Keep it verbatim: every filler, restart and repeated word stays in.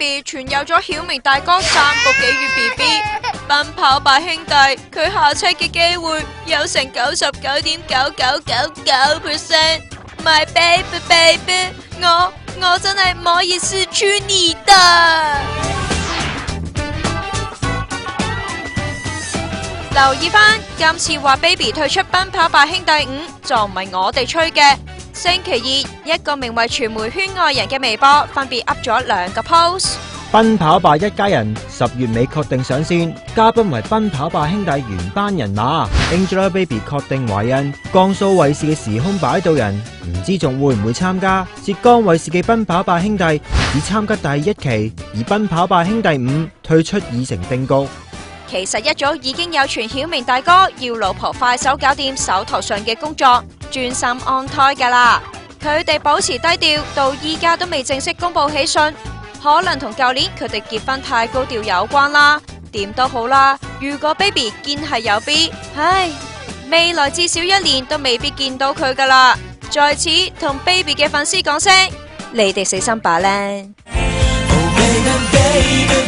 Baby 傳有咗曉明大哥三個幾月 B B， 奔跑吧兄弟佢下車嘅機會有成九十九點九九九九 percent。My baby baby， 我我真係唔可以失去你的。留意翻，今次話 Baby 退出奔跑吧兄弟五就唔係我哋吹嘅。星期二，一個名為傳媒圈外人嘅微博分別 up 咗兩個 post。 奔跑吧一家人十月尾確定上線，嘉賓為奔跑吧兄弟原班人馬 Angelababy 確定懷孕，江蘇衛視嘅時空擺渡人唔知仲會唔會參加，浙江衛視嘅奔跑吧兄弟只參加第一期，而奔跑吧兄弟五退出已成定局。 其實一早已經有傳曉明大哥要老婆快手搞掂手頭上嘅工作，專心安胎噶啦。佢哋保持低調，到依家都未正式公布喜訊，可能同舊年佢哋結婚太高調有關啦。點都好啦，如果 Baby 堅係有 B， 唉，未來至少一年都未必見到佢噶啦。在此同 Baby 嘅粉絲講聲，你哋死心吧咧。Oh, baby, baby.